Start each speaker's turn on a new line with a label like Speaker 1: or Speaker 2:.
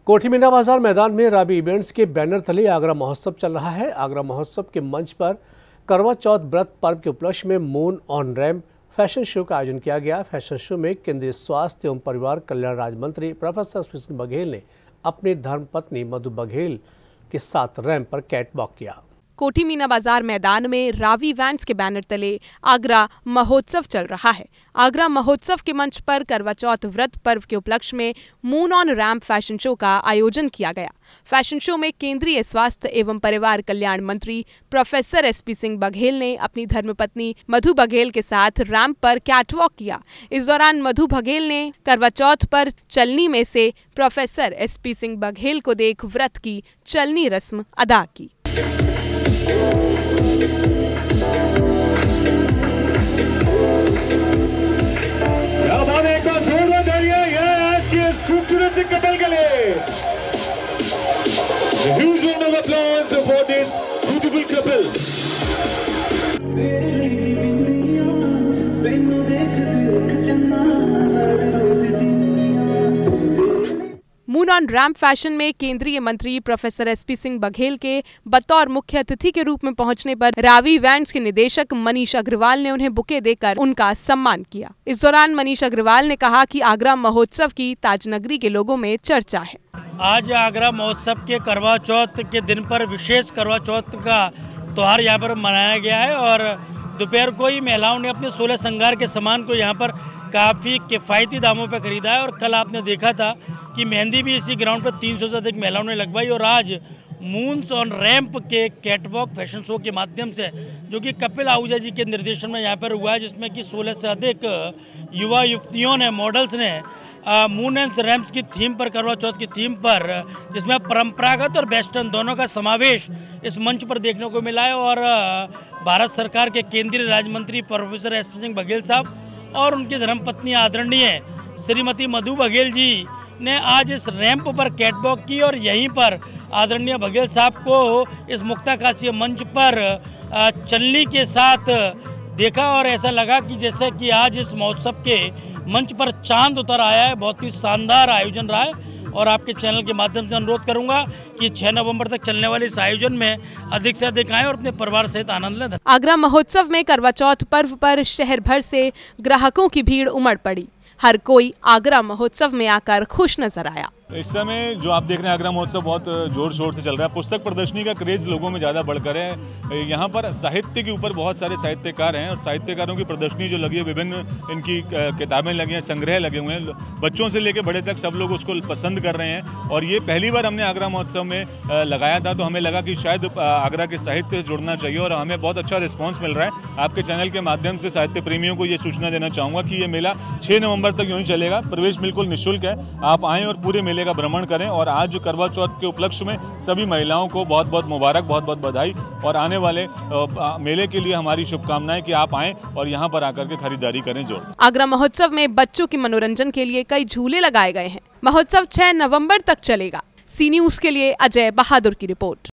Speaker 1: कोठी मीना बाजार मैदान में रावी इवेंट्स के बैनर तले आगरा महोत्सव चल रहा है। आगरा महोत्सव के मंच पर करवा चौथ व्रत पर्व के उपलक्ष्य में moon on ramp fashion show का आयोजन किया गया। फैशन शो में केंद्रीय स्वास्थ्य एवं परिवार कल्याण राज्य मंत्री प्रोफेसर एसपी सिंह बघेल ने अपनी धर्मपत्नी मधु बघेल के साथ रैंप पर कैट वॉक किया।
Speaker 2: कोठी मीना बाजार मैदान में रावी इवेंट्स के बैनर तले आगरा महोत्सव चल रहा है। आगरा महोत्सव के मंच पर करवा चौथ व्रत पर्व के उपलक्ष्य में moon on ramp fashion show का आयोजन किया गया। फैशन शो में केंद्रीय स्वास्थ्य एवं परिवार कल्याण मंत्री प्रोफेसर एसपी सिंह बघेल ने अपनी धर्मपत्नी मधु बघेल के साथ रैंप पर कैटवॉक किया। इस दौरान मधु बघेल ने करवा चौथ पर चलनी में से प्रोफेसर एसपी सिंह बघेल को देख व्रत की चलनी रस्म अदा की।
Speaker 3: खूबसूरत से कपल के लिए huge round of applause for this beautiful couple.
Speaker 2: Moon on ramp fashion में केंद्रीय मंत्री प्रोफेसर एसपी सिंह बघेल के बतौर मुख्य अतिथि के रूप में पहुंचने पर रावी इवेंट्स के निदेशक मनीष अग्रवाल ने उन्हें बुके देकर उनका सम्मान किया। इस दौरान मनीष अग्रवाल ने कहा कि आगरा महोत्सव की ताजनगरी के लोगों में चर्चा है।
Speaker 4: आज आगरा महोत्सव के करवा चौथ के दिन पर विशेष करवा चौथ का त्योहार यहाँ पर मनाया गया है और दोपहर को ही महिलाओं ने अपने 16 श्रृंगार के सामान को यहाँ पर काफ़ी किफ़ायती दामों पर खरीदा है। और कल आपने देखा था कि मेहंदी भी इसी ग्राउंड पर 300 से अधिक महिलाओं ने लगवाई। और आज मून ऑन रैम्प के कैटवॉक फैशन शो के माध्यम से जो कि कपिल आहूजा जी के निर्देशन में यहाँ पर हुआ है, जिसमें कि 16 से अधिक युवा युवतियों ने मॉडल्स ने मून एंड रैम्प्स की थीम पर, करवा चौथ की थीम पर, जिसमें परंपरागत और वेस्टर्न दोनों का समावेश इस मंच पर देखने को मिला है। और भारत सरकार के केंद्रीय राज्य मंत्री प्रोफेसर एसपी सिंह बघेल साहब और उनकी धर्मपत्नी आदरणीय श्रीमती मधु बघेल जी ने आज इस रैंप पर कैटवॉक की और यहीं पर आदरणीय बघेल साहब को इस मुक्ताकाशीय मंच पर चलनी के साथ देखा और ऐसा लगा कि जैसे कि आज इस महोत्सव के मंच पर चांद उतर आया है। बहुत ही शानदार आयोजन रहा है और आपके चैनल के माध्यम से अनुरोध करूंगा कि 6 नवंबर तक चलने वाले इस आयोजन में अधिक से अधिक आएं और अपने परिवार सहित आनंद लें।
Speaker 2: आगरा महोत्सव में करवा चौथ पर्व पर शहर भर से ग्राहकों की भीड़ उमड़ पड़ी। हर कोई आगरा महोत्सव में आकर खुश नजर आया।
Speaker 5: इस समय जो आप देख रहे हैं आगरा महोत्सव बहुत जोर शोर से चल रहा है। पुस्तक प्रदर्शनी का क्रेज लोगों में ज़्यादा बढ़कर है। यहाँ पर साहित्य के ऊपर बहुत सारे साहित्यकार हैं और साहित्यकारों की प्रदर्शनी जो लगी है, विभिन्न इनकी किताबें लगी हैं, संग्रह लगे हुए हैं। बच्चों से लेकर बड़े तक सब लोग उसको पसंद कर रहे हैं। और ये पहली बार हमने आगरा महोत्सव में लगाया था, तो हमें लगा कि शायद आगरा के साहित्य से जुड़ना चाहिए और हमें बहुत अच्छा रिस्पॉन्स मिल रहा है। आपके चैनल के माध्यम से साहित्य प्रेमियों को ये सूचना देना चाहूँगा कि ये मेला 6 नवंबर तक यूँ ही चलेगा। प्रवेश बिल्कुल निःशुल्क है। आप आएँ और पूरे मेले का भ्रमण करें। और आज जो करवा चौथ के उपलक्ष्य में सभी महिलाओं को बहुत बहुत मुबारक, बहुत बहुत बधाई और आने वाले मेले के लिए हमारी शुभकामनाएं कि आप आएं और यहां पर आकर के खरीदारी करें। जोर
Speaker 2: आगरा महोत्सव में बच्चों के मनोरंजन के लिए कई झूले लगाए गए हैं। महोत्सव 6 नवंबर तक चलेगा। सी न्यूज़ के लिए अजय बहादुर की रिपोर्ट।